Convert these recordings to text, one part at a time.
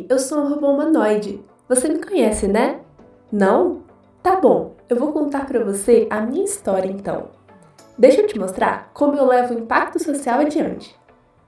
Guilherme, eu sou um robô humanoide. Você me conhece, né? Não? Tá bom, eu vou contar pra você a minha história então. Deixa eu te mostrar como eu levo o impacto social adiante.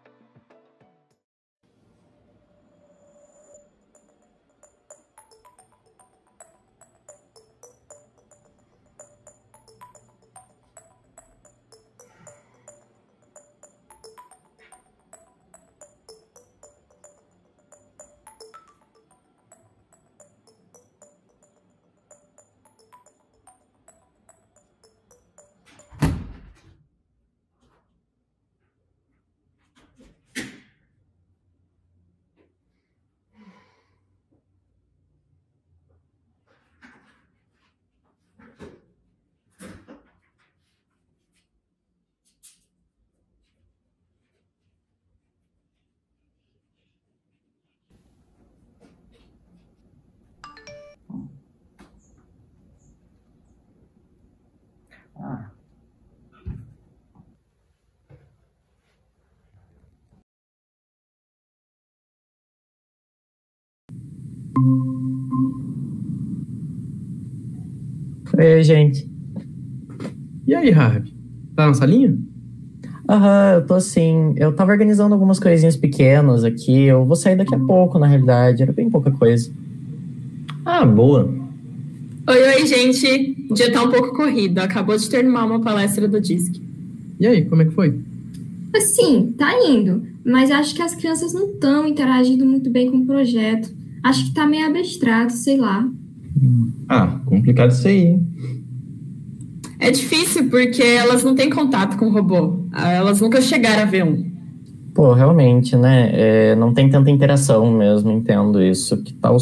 Ah, Oi, gente. E aí, Harvey? Tá na salinha? Aham, eu tô sim. Eu tava organizando algumas coisinhas pequenas aqui. Eu vou sair daqui a pouco, na realidade. Era bem pouca coisa. Ah, boa. Oi, gente. O dia tá um pouco corrido. Acabou de terminar uma palestra do DISC. E aí, como é que foi? Assim, tá indo, mas acho que as crianças não estão interagindo muito bem com o projeto. Acho que tá meio abstrato, sei lá. ah, complicado isso aí, hein? É difícil porque elas não têm contato com o robô. Elas nunca chegaram a ver um. Pô, realmente, né? Não tem tanta interação mesmo, entendo isso. Que tal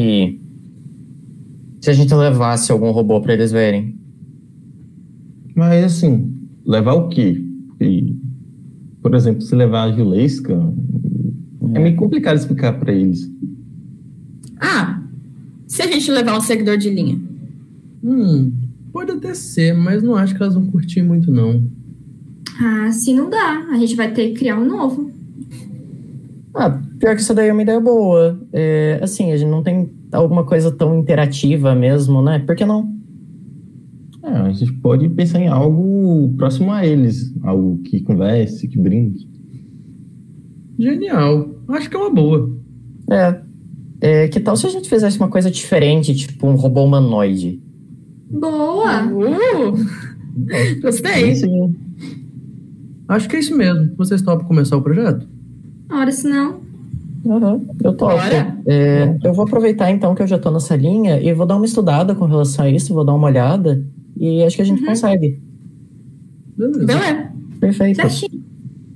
se a gente levasse algum robô pra eles verem? Mas assim, levar o quê? Por exemplo, se levar a Juleisca, é meio complicado explicar pra eles. Se a gente levar um seguidor de linha? Pode até ser, mas não acho que elas vão curtir muito, não. Ah, se não dá, a gente vai ter que criar um novo. Pior que isso daí é uma ideia boa. Assim, a gente não tem alguma coisa tão interativa mesmo, né? Por que não? A gente pode pensar em algo próximo a eles, algo que converse, que brinque. Genial. Acho que é uma boa. Que tal se a gente fizesse uma coisa diferente, tipo um robô humanoide? Boa! Gostei. Sim. Acho que é isso mesmo. Vocês topam começar o projeto? Ora, se não. Eu topo. Bora. Eu vou aproveitar então que eu já tô na salinha e vou dar uma estudada com relação a isso, vou dar uma olhada e acho que a gente consegue. Beleza. Então é. Perfeito. Certinho.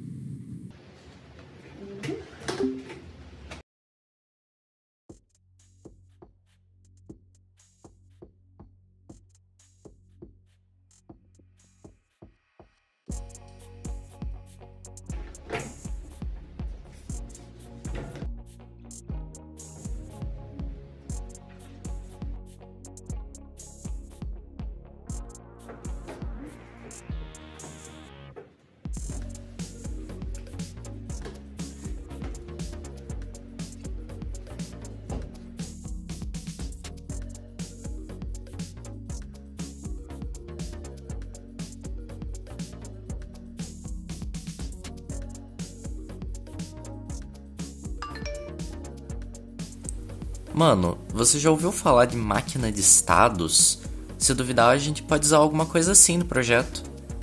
Mano, você já ouviu falar de máquina de estados? Se duvidar, a gente pode usar alguma coisa assim no projeto.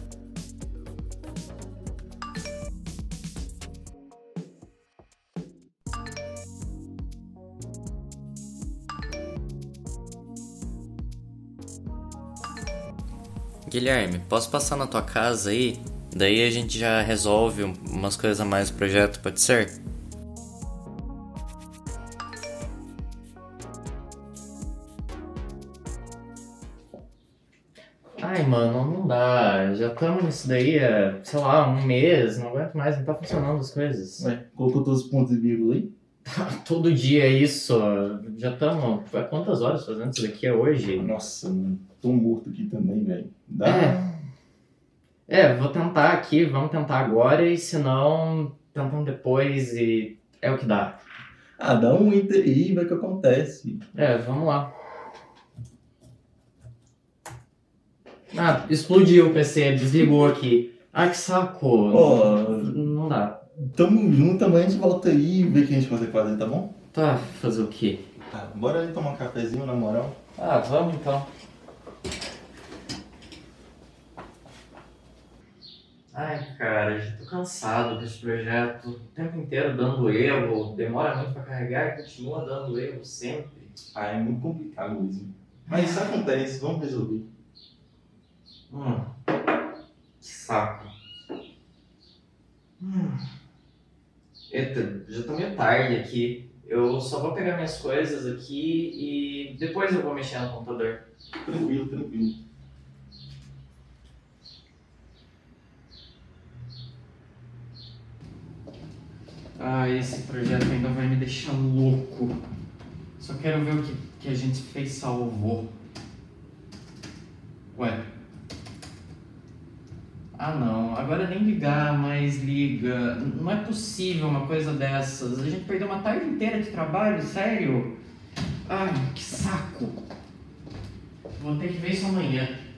Guilherme, posso passar na tua casa aí? Daí a gente já resolve umas coisas a mais do projeto, pode ser? Ai, mano, não dá. Já estamos nisso daí há, sei lá, um mês. Não aguento mais, não tá funcionando as coisas. Ué, colocou todos os pontos e vírgula aí? Todo dia é isso. Já estamos. Há quantas horas fazendo isso daqui hoje? Nossa, mano, tô morto aqui também, velho. Dá? Vou tentar aqui, vamos tentar agora e se não, tentamos depois e é o que dá. Ah, dá um enter aí e vê o que acontece. Vamos lá. Ah, explodiu o PC, desligou aqui. Ah, que saco. Ó, Não dá. tamo junto, amanhã a gente volta aí e vê o que a gente consegue fazer, tá bom? Tá, fazer o quê? Tá, bora ali tomar um cafezinho, na moral. Ah, vamos então. Ai, cara, já tô cansado desse projeto. O tempo inteiro dando erro, demora muito pra carregar e continua dando erro sempre. Ah, é muito complicado mesmo. Mas isso acontece, vamos resolver. Que saco. Eita, já tá meio tarde aqui. Eu só vou pegar minhas coisas aqui e depois eu vou mexer no computador. Tranquilo, tranquilo. Ah, esse projeto ainda vai me deixar louco. Só quero ver o que a gente fez salvou. Ué. Ah não, agora nem ligar, mas liga. Não é possível uma coisa dessas. A gente perdeu uma tarde inteira de trabalho, sério? Ai, que saco. Vou ter que ver isso amanhã.